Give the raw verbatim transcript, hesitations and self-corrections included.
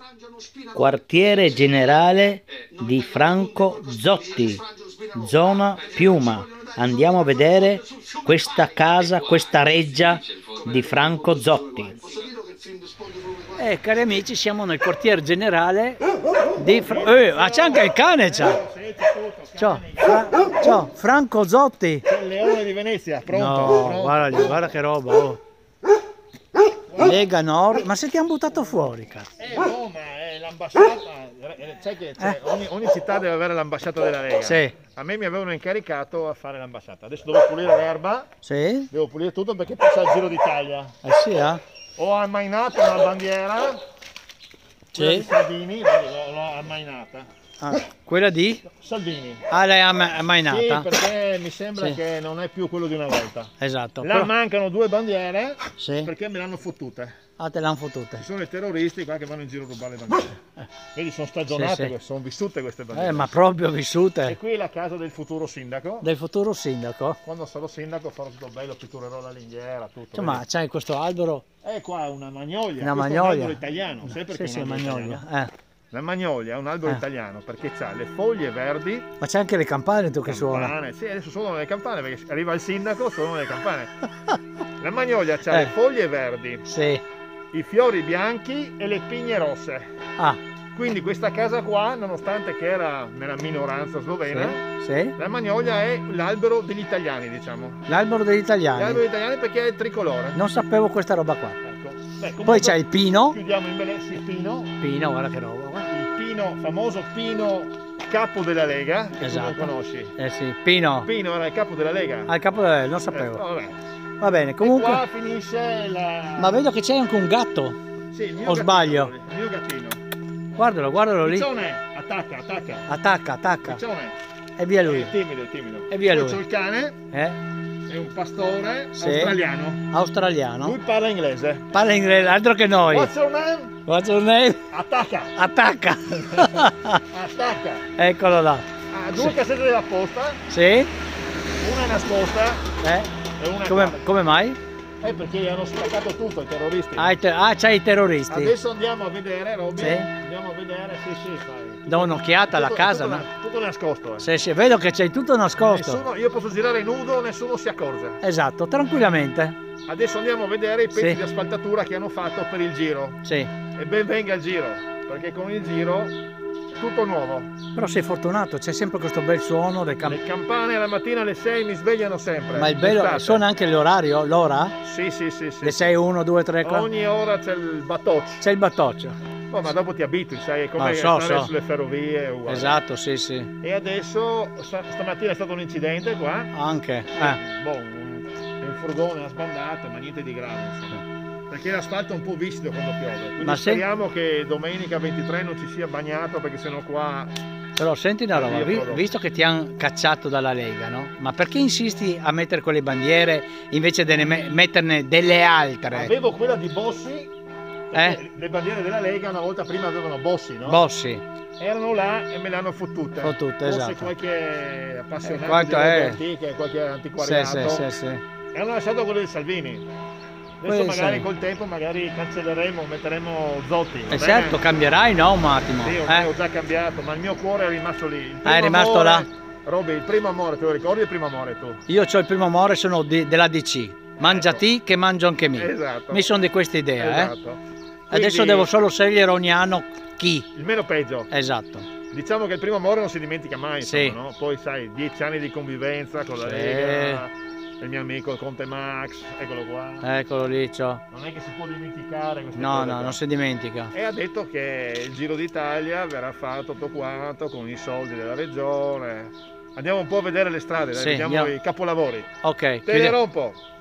quartiere generale di Franco Zotti, zona Piuma. Andiamo a vedere questa casa, questa reggia di Franco Zotti. Eh, cari amici, siamo nel quartier generale di Fra eh, ma c'è anche il cane, c'ha. Ciao, Fra ciao, Franco Zotti. C'è il leone di Venezia, pronto? No, pronto. guarda lì, guarda che roba, oh. Lega Nord, ma se ti hanno buttato fuori, cazzo. Eh, no, ma è l'ambasciata, sai che eh? ogni, ogni città deve avere l'ambasciata della Lega. Sì. A me mi avevano incaricato a fare l'ambasciata. Adesso devo pulire l'erba, Sì? devo pulire tutto perché poi c'è il Giro d'Italia. Eh sì, eh? Ho ammainato una bandiera, quella Sì. di Salvini, l'ho ammainata. Ah, quella di? Salvini. Ah, lei ha ammainata? Sì, perché mi sembra Sì. che non è più quello di una volta. Esatto. Là Però... mancano due bandiere Sì. perché me le hanno fottute. Ah, te l'hanno fottute. Ci sono i terroristi qua che vanno in giro a rubare le bandiere. Vedi, sono stagionate, Sì, sì. sono vissute queste bandiere. Eh, ma proprio E vissute. qui è la casa del futuro sindaco. Del futuro sindaco. Quando sarò sindaco farò tutto bello, pitturerò la ringhiera, tutto. Cioè, ma c'hai questo albero? Eh, qua è una magnolia. Una Questo magnolia. è un albero italiano. Sai perché Sì, è sì, un albero magnolia. italiano? Eh. La magnolia è un albero Eh. italiano perché ha le foglie verdi. Ma c'è anche le campane tu che suona. Campane. Sì, adesso suonano le campane perché arriva il sindaco, suonano le campane. La magnolia ha Eh. le foglie verdi, Sì. i fiori bianchi e le pigne rosse. Ah, Quindi questa casa qua, nonostante che era nella minoranza slovena, sì. Sì. la magnolia è l'albero degli italiani, diciamo. L'albero degli italiani. L'albero degli italiani perché è il tricolore. Non sapevo questa roba qua. Ecco. Beh, comunque, Poi c'è il pino. chiudiamo in bellezza il pino. Pino, guarda che roba. Guarda. Il pino, famoso pino capo della Lega, che Esatto. tu non conosci. Eh sì, Pino. Pino era il capo della Lega. Al capo del... non Eh, sapevo. vabbè. Va bene, E comunque... qua finisce la... Ma vedo che c'è anche un gatto. Sì, il mio o gattino, sbaglio? Il mio gattino. Guardalo, guardalo lì. Piccione, attacca, attacca. Attacca, attacca. Piccione. E via lui. È timido, è timido. E via Poi lui. c'è il cane, Eh? è un pastore Sì. australiano. Australiano. Lui parla inglese. Parla inglese, altro che noi. What's your name? What's your name? Attacca, Attacca. attacca. Eccolo là. Ha due Sì. cassette della posta, Sì? una è nascosta Eh? e una è Come, qua. come mai? Eh, perché gli hanno spaccato tutto i terroristi. Ah, i te- ah, c'hai i terroristi. Adesso andiamo a vedere, Robby. Sì. Andiamo a vedere, sì, sì, fai. Do un'occhiata alla Tutto- casa, tutto, no? na- tutto nascosto. Eh. Sì, sì, vedo che c'hai tutto nascosto. Nessuno, io posso girare nudo, nessuno si accorge. Esatto, tranquillamente. Adesso andiamo a vedere i pezzi Sì. di asfaltatura che hanno fatto per il giro. Sì. E ben venga il giro, perché con il giro tutto nuovo. Però sei fortunato, c'è sempre questo bel suono del Le campo. campane la mattina alle sei mi svegliano sempre. Ma il bello, d'estate. suona anche l'orario, l'ora? Sì, sì, sì, sì. Le sei, uno, due, tre, quattro. Ogni ora c'è il batoccio. C'è il battoccio. Oh, ma dopo ti abitui, sai, è come Ah, so, stare so. sulle ferrovie. è uguale. Esatto, sì, sì. E adesso, sta- stamattina è stato un incidente qua. Anche. Eh. Boh, un, un furgone ha sbandato, ma niente di grave, insomma. Perché l'asfalto è un po' viscido quando piove. Quindi Ma se- speriamo che domenica ventitré non ci sia bagnato, perché sennò qua. Però senti una roba, Io vi- provo. visto che ti hanno cacciato dalla Lega, no? Ma perché insisti a mettere quelle bandiere invece di me- metterne delle altre? Avevo quella di Bossi. perché Eh? Le bandiere della Lega una volta prima avevano Bossi, no? Bossi. Erano là e me le hanno fottute. Fottute, Forse esatto. qualche appassionato Eh, quanto di è? robe antiche, qualche Sì, antiquariato. sì, sì, sì. E hanno lasciato quello di Salvini. Adesso Quelli magari sì. col tempo magari cancelleremo, metteremo Zotti. va E bene? certo, cambierai, no? Un attimo. Sì, ormai Eh? ho già cambiato, ma il mio cuore è rimasto lì. Il Ah, è primo rimasto amore- là? Robby, il primo amore, te lo ricordi il primo amore tu? Io ho il primo amore, sono di- della D C. Mangia ti che mangio anche me. Esatto. Mi sono di questa idea, eh? Esatto. Adesso Quindi, devo solo scegliere ogni anno chi. il meno peggio. Esatto. Diciamo che il primo amore non si dimentica mai, Sì. insomma, no? Poi sai, dieci anni di convivenza con la Sì. Lega, il mio amico il Conte Max, eccolo qua. Eccolo lì, ciò. Non è che si può dimenticare queste No, cose no, qua. non si dimentica. E ha detto che il Giro d'Italia verrà fatto tutto quanto con i soldi della regione. Andiamo un po' a vedere le strade, dai, Sì, vediamo andiamo. i capolavori. Ok, Te ne chiudiamo. rompo.